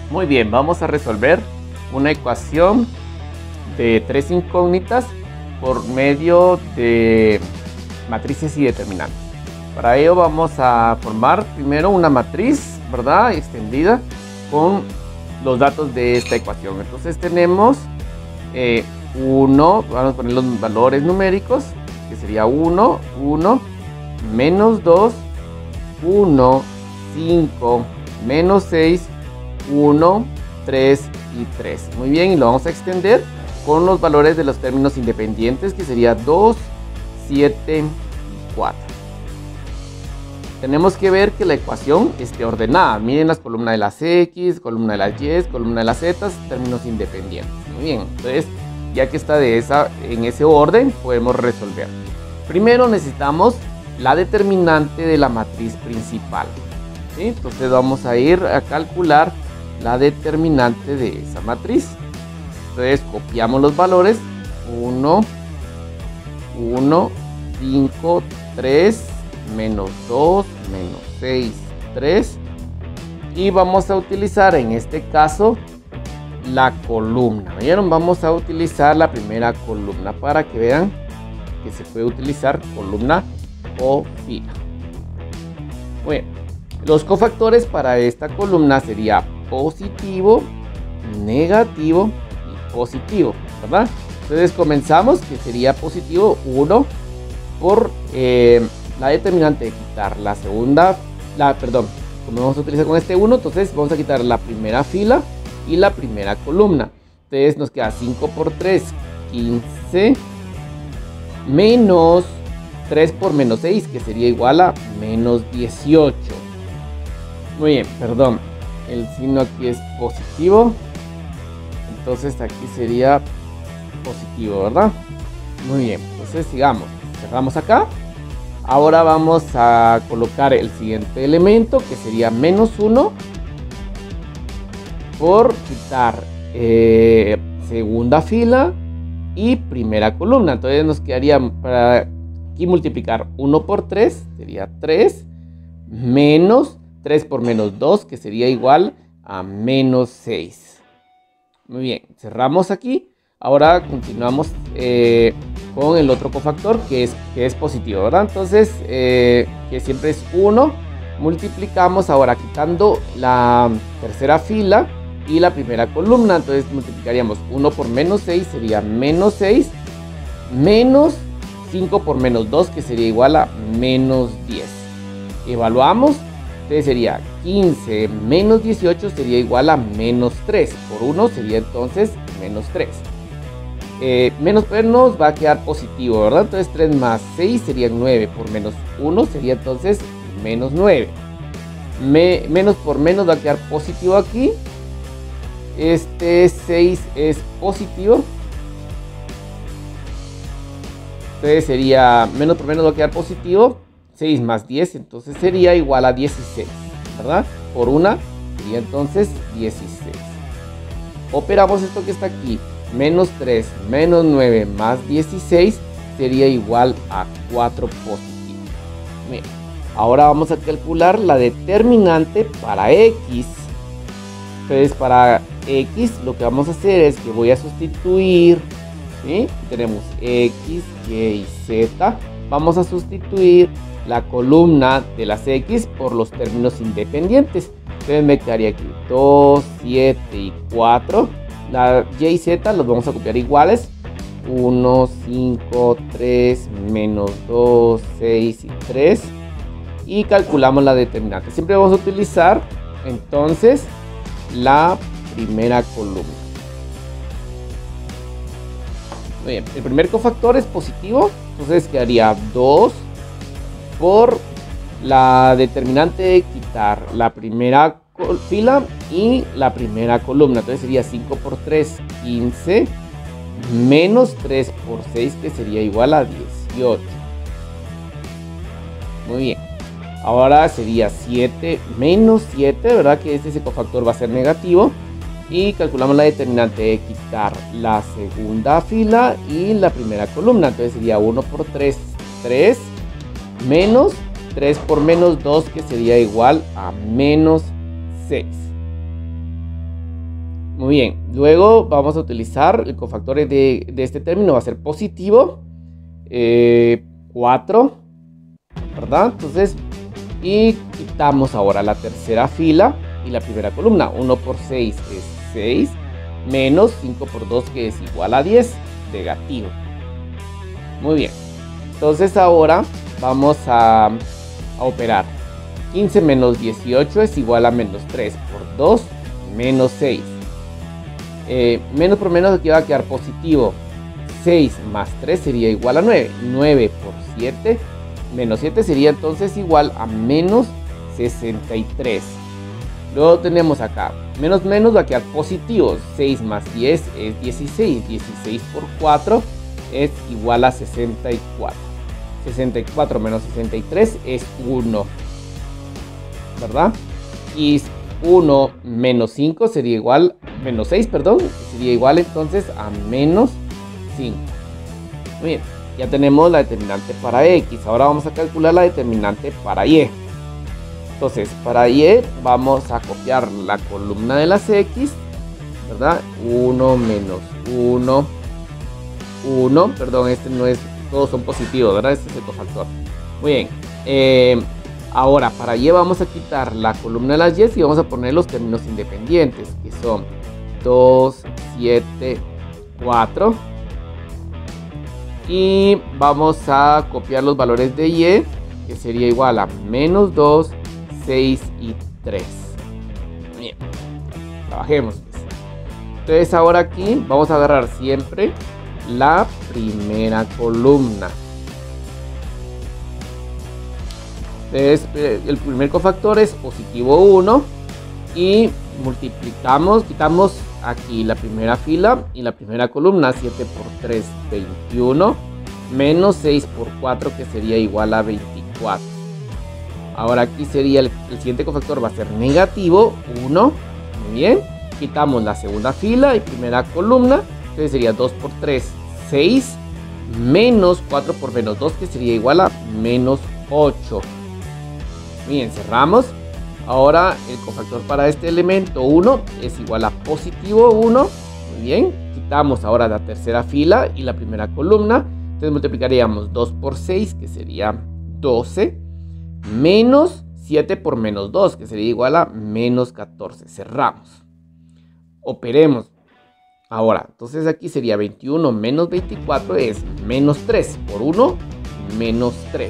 Muy bien, vamos a resolver una ecuación de tres incógnitas por medio de matrices y determinantes. Para ello vamos a formar primero una matriz, ¿verdad?, extendida con los datos de esta ecuación. Entonces tenemos 1, vamos a poner los valores numéricos, que sería 1, 1, menos 2, 1, 5, menos 6, 1, 3 y 3. Muy bien, y lo vamos a extender con los valores de los términos independientes, que sería 2, 7 y 4. Tenemos que ver que la ecuación esté ordenada. Miren las columnas de las X, columna de las Y, columna de las Z, términos independientes. Muy bien, entonces ya que está en ese orden, podemos resolver. Primero necesitamos la determinante de la matriz principal, ¿sí? Entonces vamos a ir a calcular la determinante de esa matriz. Entonces copiamos los valores 1, 1, 5, 3, menos 2, menos 6, 3. Y vamos a utilizar en este caso la columna. ¿Vieron? Vamos a utilizar la primera columna para que vean que se puede utilizar columna o fila. Bueno, los cofactores para esta columna sería positivo, negativo y positivo, ¿verdad? Entonces comenzamos, que sería positivo 1 por la determinante de quitar la segunda, como vamos a utilizar con este 1, entonces vamos a quitar la primera fila y la primera columna. Entonces nos queda 5 por 3, 15, menos 3 por menos 6, que sería igual a menos 18. Muy bien, perdón, el signo aquí es positivo, entonces aquí sería positivo, ¿verdad? Muy bien, entonces sigamos, cerramos acá. Ahora vamos a colocar el siguiente elemento, que sería menos 1 por quitar segunda fila y primera columna. Entonces nos quedaría para aquí multiplicar 1 por 3, sería 3, menos 3 por menos 2, que sería igual a menos 6. Muy bien, cerramos aquí. Ahora continuamos con el otro cofactor, que es positivo, ¿verdad? Entonces, que siempre es 1, multiplicamos ahora quitando la tercera fila y la primera columna. Entonces multiplicaríamos 1 por menos 6, sería menos 6, menos 5 por menos 2, que sería igual a menos 10. Evaluamos, entonces sería 15 menos 18 sería igual a menos 3. Por 1 sería entonces menos 3. Menos menos va a quedar positivo, ¿verdad? Entonces 3 más 6 serían 9. Por menos 1 sería entonces menos 9. Menos por menos va a quedar positivo aquí. Este 6 es positivo. Entonces sería menos por menos va a quedar positivo. 6 más 10 entonces sería igual a 16, ¿verdad? Por 1 sería entonces 16. Operamos esto que está aquí. Menos 3 menos 9 más 16 sería igual a 4 positivo. Bien, ahora vamos a calcular la determinante para X. Entonces para X lo que vamos a hacer es que voy a sustituir, ¿sí? Tenemos X, Y y Z. Vamos a sustituir la columna de las X por los términos independientes. Entonces me quedaría aquí 2, 7 y 4. La Y y Z los vamos a copiar iguales. 1, 5, 3, menos 2, 6 y 3. Y calculamos la determinante. Siempre vamos a utilizar entonces la primera columna. Muy bien, el primer cofactor es positivo. Entonces quedaría 2 por la determinante de quitar la primera fila y la primera columna. Entonces sería 5 por 3, 15, menos 3 por 6, que sería igual a 18. Muy bien. Ahora sería 7 menos 7, ¿verdad? Que ese cofactor va a ser negativo. Y calculamos la determinante de quitar la segunda fila y la primera columna. Entonces sería 1 por 3, 3, menos 3 por menos 2, que sería igual a menos 6. Muy bien, luego vamos a utilizar el cofactor de este término, va a ser positivo, 4, ¿verdad? Entonces, y quitamos ahora la tercera fila y la primera columna. 1 por 6 es 6, menos 5 por 2 que es igual a 10, negativo. Muy bien, entonces ahora vamos a operar. 15 menos 18 es igual a menos 3 por 2, menos 6. Menos por menos aquí va a quedar positivo. 6 más 3 sería igual a 9. 9 por 7, menos 7 sería entonces igual a menos 63. Luego tenemos acá, menos menos va a quedar positivo. 6 más 10 es 16. 16 por 4 es igual a 64. 64 menos 63 es 1, ¿verdad? Y 1 menos 5 sería igual, menos 6, perdón, sería igual entonces a menos 5. Muy bien, ya tenemos la determinante para X. Ahora vamos a calcular la determinante para Y. Entonces, para Y vamos a copiar la columna de las X, ¿verdad? 1 menos 1, 1, perdón, este no es, todos son positivos, ¿verdad? Este es el cofactor. Muy bien, ahora para Y vamos a quitar la columna de las Y y vamos a poner los términos independientes, que son 2, 7, 4. Y vamos a copiar los valores de Y, que sería igual a menos 2, 6 y 3. Bien, trabajemos pues. Entonces ahora aquí vamos a agarrar siempre la primera columna. Entonces el primer cofactor es positivo 1 y multiplicamos, quitamos aquí la primera fila y la primera columna. 7 por 3, 21, menos 6 por 4 que sería igual a 24. Ahora aquí sería el siguiente cofactor va a ser negativo 1. Muy bien, quitamos la segunda fila y primera columna. Entonces sería 2 por 3, 6, menos 4 por menos 2 que sería igual a menos 8. Bien, cerramos. Ahora el cofactor para este elemento 1 es igual a positivo 1. Muy bien, quitamos ahora la tercera fila y la primera columna. Entonces multiplicaríamos 2 por 6 que sería 12, menos 7 por menos 2 que sería igual a menos 14. Cerramos. Operemos. Ahora, entonces aquí sería 21 menos 24 es menos 3 por 1, menos 3.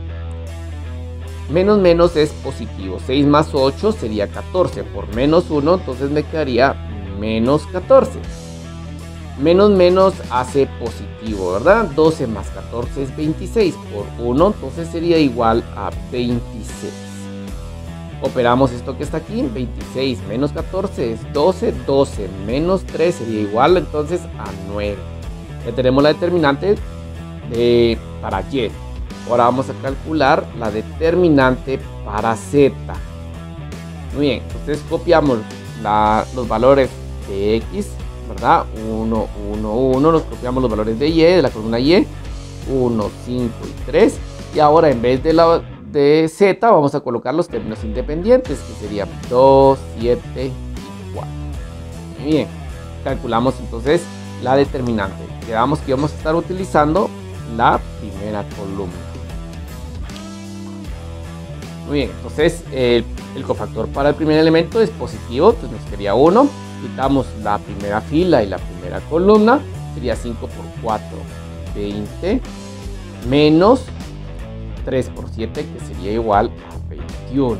Menos menos es positivo. 6 más 8 sería 14 por menos 1, entonces me quedaría menos 14. Menos menos hace positivo, ¿verdad? 12 más 14 es 26 por 1, entonces sería igual a 26. Operamos esto que está aquí, 26 menos 14 es 12, 12 menos 3 sería igual entonces a 9. Ya tenemos la determinante para Y. Ahora vamos a calcular la determinante para Z. Muy bien, entonces copiamos los valores de X, ¿verdad? 1, 1, 1, nos copiamos los valores de Y, de la columna Y, 1, 5 y 3. Y ahora en vez de Z vamos a colocar los términos independientes, que serían 2, 7 y 4. Muy bien, calculamos entonces la determinante. Quedamos que vamos a estar utilizando la primera columna. Muy bien, entonces el cofactor para el primer elemento es positivo, entonces nos quedaría 1. Quitamos la primera fila y la primera columna, sería 5 por 4, 20, menos 3 por 7 que sería igual a 21.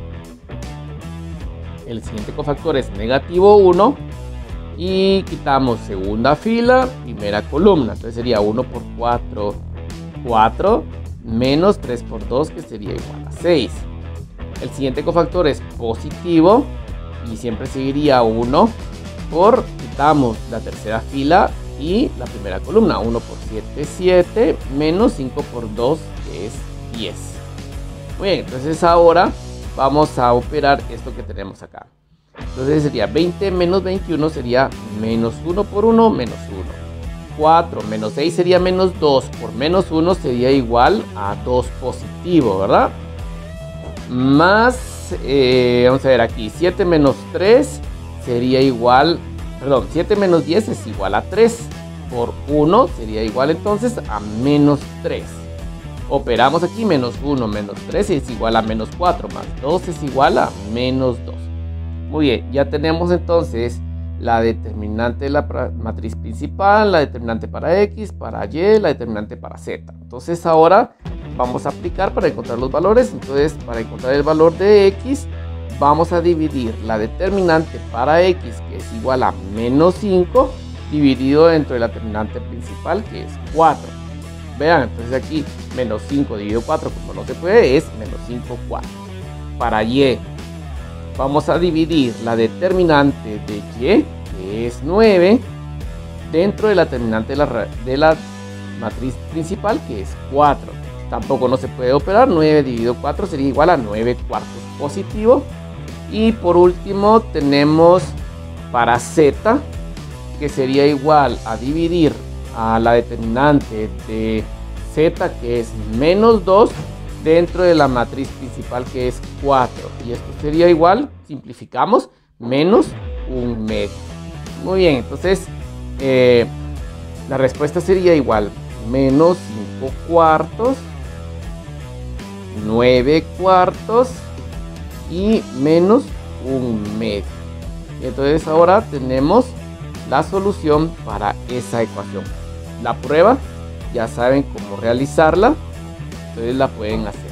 El siguiente cofactor es negativo 1 y quitamos segunda fila, primera columna, entonces sería 1 por 4, 4, menos 3 por 2 que sería igual a 6. El siguiente cofactor es positivo y siempre seguiría 1 por, quitamos la tercera fila y la primera columna. 1 por 7, 7, menos 5 por 2 que es 10. Muy bien, entonces ahora vamos a operar esto que tenemos acá. Entonces sería 20 menos 21 sería menos 1 por 1, menos 1. 4 menos 6 sería menos 2 por menos 1 sería igual a 2 positivo, ¿verdad? Más, vamos a ver aquí, 7 menos 3 sería igual perdón, 7 menos 10 es igual a 3. Por 1 sería igual entonces a menos 3. Operamos aquí, menos 1 menos 3 es igual a menos 4, más 2 es igual a menos 2. Muy bien, ya tenemos entonces la determinante de la matriz principal, la determinante para X, para Y, la determinante para Z. Entonces ahora vamos a aplicar para encontrar los valores. Entonces, para encontrar el valor de X, vamos a dividir la determinante para X, que es igual a menos 5, dividido dentro de la determinante principal, que es 4. Vean, entonces aquí menos 5 dividido 4, como no se puede, es menos 5, 4. Para Y, vamos a dividir la determinante de Y, que es 9, dentro de la determinante de la matriz principal, que es 4. Tampoco no se puede operar, 9 dividido 4 sería igual a 9 cuartos positivo. Y por último tenemos para Z, que sería igual a dividir a la determinante de Z, que es menos 2, dentro de la matriz principal, que es 4. Y esto sería igual, simplificamos, menos 1 medio. Muy bien, entonces la respuesta sería igual, menos 5 cuartos, 9 cuartos y menos 1 medio. Y entonces ahora tenemos la solución para esa ecuación. La prueba, ya saben cómo realizarla, entonces la pueden hacer.